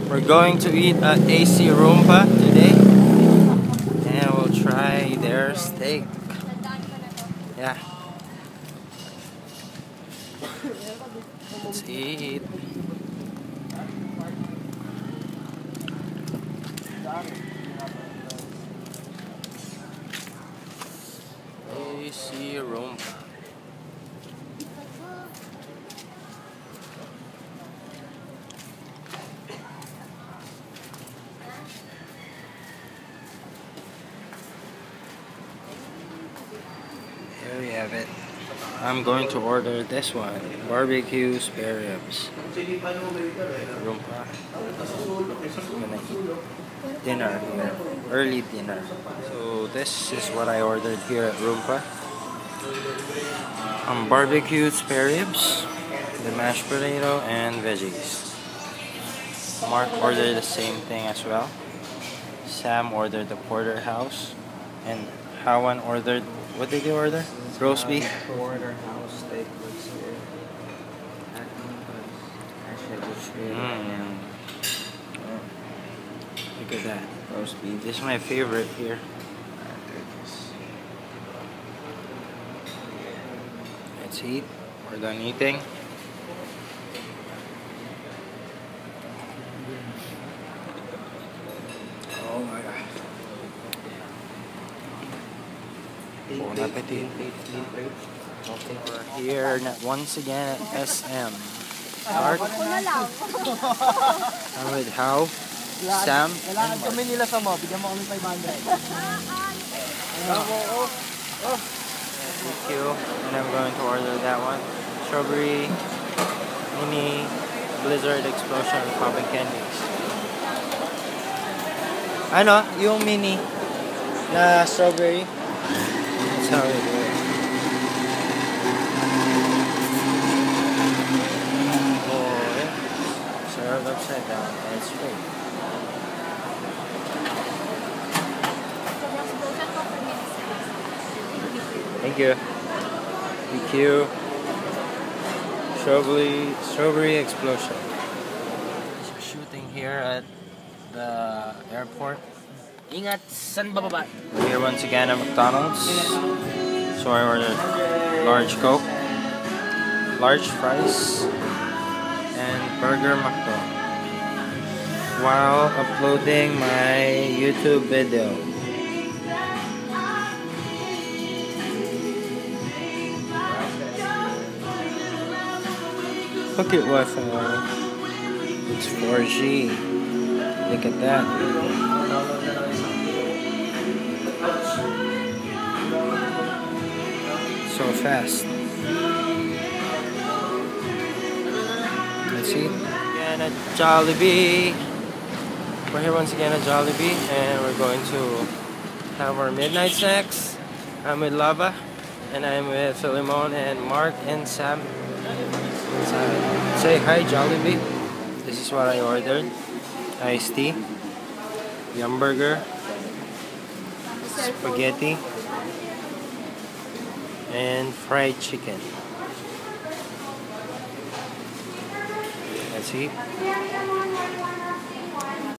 We're going to eat at AC Rumpa today, and we'll try their steak. Yeah. Let's eat. AC Rumpa. There we have it. I'm going to order this one, barbecue spare ribs. Rumpa. I'm gonna eat dinner here, early dinner. So this is what I ordered here at Rumpa. Barbecue spare ribs, the mashed potato, and veggies. Mark ordered the same thing as well. Sam ordered the porterhouse, and Hawan ordered, what did you order? Roast beef? Porterhouse steak was here. Look at that. Roast beef. This is my favorite here. Let's eat. We're done eating. Oh my god. Bon appetit. We're here once again at SM. Mark. I'm with How, Sam, and Mark. Kami nila sa mo, bigyan mo kami 500. Thank you. And I'm going to order that one. Strawberry, mini, blizzard explosion, popping candies. Ano? Yung mini na strawberry. That's how it is. Oh, yeah. Served upside down and straight. Thank you. Thank you. Strawberry explosion. Shooting here at the airport. Ingat, san bababa? We're here once again at McDonald's. So I ordered large Coke, large fries, and burger McDo while uploading my YouTube video. Pocket Wi-Fi. It's 4G. Look at that. So fast. Let's see. Again at Jollibee. We're here once again at Jollibee, and we're going to have our midnight snacks. I'm with Lava, and I'm with Philemon and Mark and Sam. Say hi, Jollibee. This is what I ordered: iced tea, yum burger, spaghetti, and fried chicken. Let's eat.